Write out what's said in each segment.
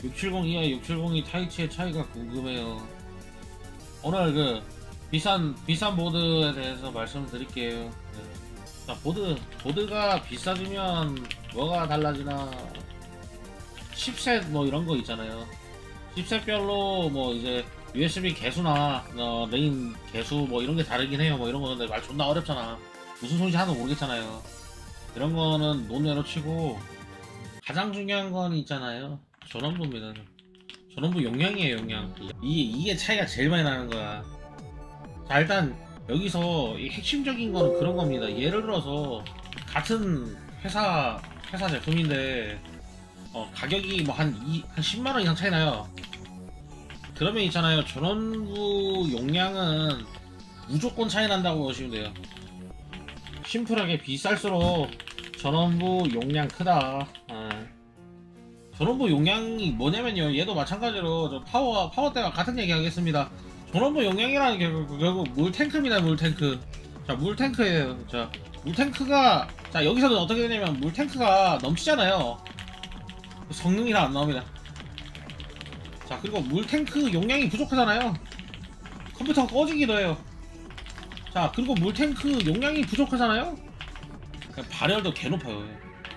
670이와 670이 타이치의 차이가 궁금해요. 오늘 그 비싼 보드에 대해서 말씀드릴게요. 네. 자, 보드가 비싸지면 뭐가 달라지나? 칩셋 뭐 이런 거 있잖아요. 칩셋별로 뭐 이제 USB 개수나 레인 개수 뭐 이런 게 다르긴 해요. 뭐 이런 거는 말 존나 어렵잖아. 무슨 소리인지 하나도 모르겠잖아요. 이런 거는 논외로 치고 가장 중요한 건 있잖아요. 전원부입니다. 전원부 용량이에요, 용량. 이게 차이가 제일 많이 나는 거야. 자, 일단 여기서 이 핵심적인 거는 그런 겁니다. 예를 들어서 같은 회사 제품인데 가격이 뭐 한 10만원 이상 차이 나요. 그러면 있잖아요, 전원부 용량은 무조건 차이 난다고 보시면 돼요. 심플하게 비쌀수록 전원부 용량 크다. 전원부 용량이 뭐냐면요, 얘도 마찬가지로 저 파워대와 같은 얘기 하겠습니다. 전원부 용량이라는 게 결국 물탱크입니다. 물탱크. 자, 물탱크예요. 자, 물탱크가, 자, 여기서는 어떻게 되냐면 물탱크가 넘치잖아요. 성능이라 안 나옵니다. 자, 그리고 물탱크 용량이 부족하잖아요. 컴퓨터가 꺼지기도 해요. 자, 그리고 물탱크 용량이 부족하잖아요. 발열도 개 높아요.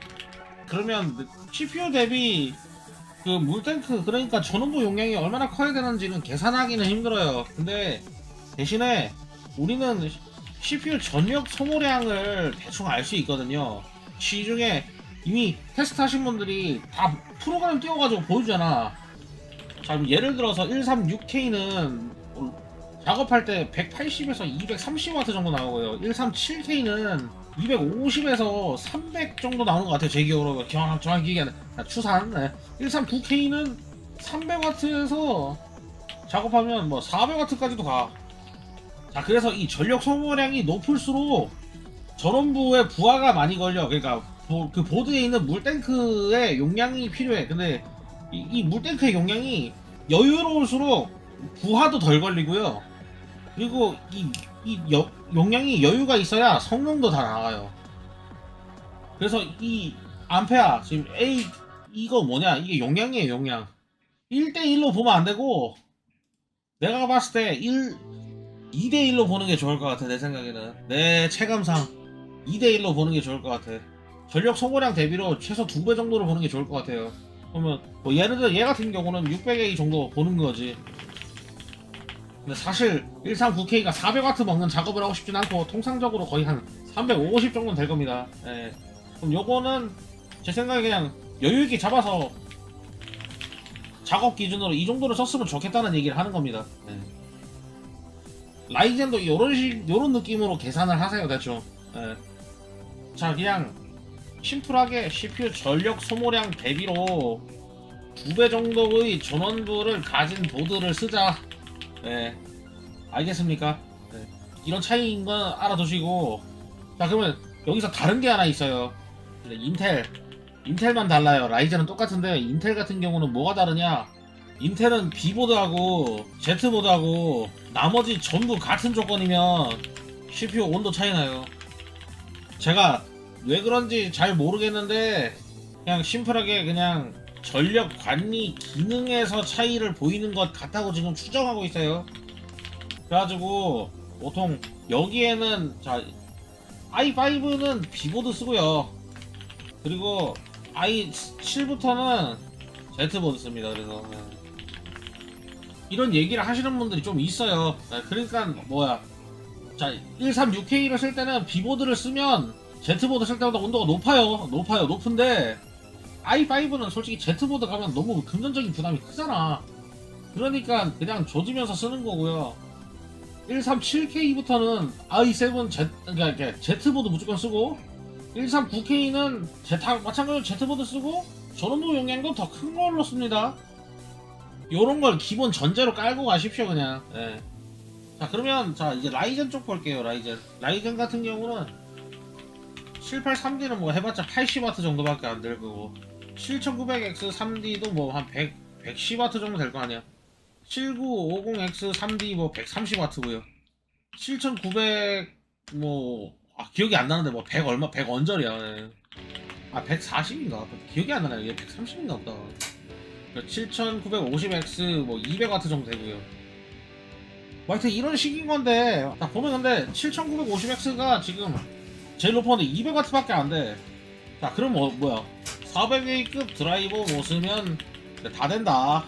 그러면 CPU 대비 그 물탱크, 그러니까 전원부 용량이 얼마나 커야 되는지는 계산하기는 힘들어요. 근데 대신에 우리는 CPU 전력 소모량을 대충 알 수 있거든요. 시중에 이미 테스트 하신 분들이 다 프로그램 띄워가지고 보여주잖아. 자, 그럼 예를 들어서 136K는 작업할 때 180에서 230W 정도 나오고요. 137K는 250에서 300 정도 나오는 것 같아요. 제 기억으로 정확히 기억이 안 나. 추산. 네. 139K는 300W에서 작업하면 뭐 400W까지도 가. 자, 그래서 이 전력 소모량이 높을수록 전원부에 부하가 많이 걸려. 그러니까 그 보드에 있는 물탱크의 용량이 필요해. 근데 이 물탱크의 용량이 여유로울수록 부하도 덜 걸리고요. 그리고 용량이 여유가 있어야 성능도 다 나가요. 그래서 이 암페아 지금 이거 뭐냐, 이게 용량이에요. 용량 1대1로 보면 안되고, 내가 봤을 때 2대1로 보는 게 좋을 것 같아. 내 생각에는, 내 체감상 2대1로 보는 게 좋을 것 같아. 전력 소모량 대비로 최소 2배 정도로 보는 게 좋을 것 같아요. 그러면 뭐 예를 들어 얘 같은 경우는 600A 정도 보는 거지. 근데 사실 139K가 400W 먹는 작업을 하고 싶진 않고 통상적으로 거의 한 350 정도는 될 겁니다. 예. 그럼 요거는 제 생각에 그냥 여유있게 잡아서 작업 기준으로 이 정도를 썼으면 좋겠다는 얘기를 하는 겁니다. 예. 라이젠도 요런 느낌으로 계산을 하세요, 대충. 예. 자, 그냥 심플하게 CPU 전력 소모량 대비로 2배 정도의 전원부를 가진 보드를 쓰자. 네, 알겠습니까? 네. 이런 차이인 건 알아두시고, 자, 그러면 여기서 다른 게 하나 있어요. 인텔만 달라요. 라이젠은 똑같은데 인텔 같은 경우는 뭐가 다르냐? 인텔은 B보드하고 Z보드하고 나머지 전부 같은 조건이면 CPU 온도 차이 나요. 제가 왜 그런지 잘 모르겠는데 그냥 심플하게 그냥 전력 관리 기능에서 차이를 보이는 것 같다고 지금 추정하고 있어요. 그래가지고 보통 여기에는, 자, i5는 B보드 쓰고요. 그리고 i7부터는 Z보드 씁니다. 그래서 이런 얘기를 하시는 분들이 좀 있어요. 그러니까 뭐야, 자, 136K를 쓸 때는 B보드를 쓰면 Z보드 쓸 때보다 온도가 높은데 i5는 솔직히 Z보드 가면 너무 금전적인 부담이 크잖아. 그러니까 그냥 조지면서 쓰는 거고요. 137K부터는 i7 그러니까 Z보드 무조건 쓰고, 139K는 마찬가지로 Z보드 쓰고, 전원부 용량도 더 큰 걸로 씁니다. 요런 걸 기본 전제로 깔고 가십시오, 그냥. 예. 자, 그러면 자, 이제 라이젠 쪽 볼게요. 라이젠 같은 경우는 783D는 뭐 해봤자 80W 정도밖에 안 될 거고, 7900X 3D도 뭐 한 110W 정도 될 거 아니야. 7950X 3D 뭐 130W고요. 7900 뭐 기억이 안 나는데 뭐 100 얼마, 100 언저리야. 아, 140인가? 기억이 안 나네. 얘 130인가 보다. 7950X 뭐 200W 정도 되고요. 뭐 하여튼 이런 식인 건데, 딱 보면 근데 7950X가 지금 제일 높았는데 200W 밖에 안 돼. 자, 그럼 뭐야? 400A급 드라이버 못 쓰면 다 된다.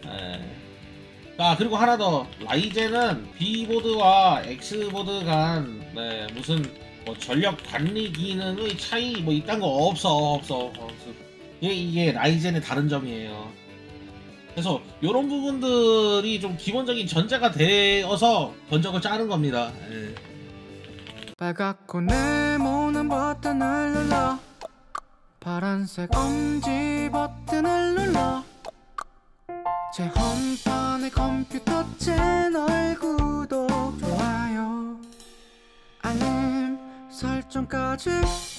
자, 그리고 하나 더. 라이젠은 B보드와 X보드 간 무슨 뭐 전력 관리 기능의 차이 뭐 이딴 거 없어. 이게 라이젠의 다른 점이에요. 그래서 이런 부분들이 좀 기본적인 전제가 되어서 견적을 짜는 겁니다. 빨갛고 네모난 버튼을 눌러, 파란색 엄지 버튼을 눌러, 제 홈판의 컴퓨터 채널 구독, 좋아요, 알림 설정까지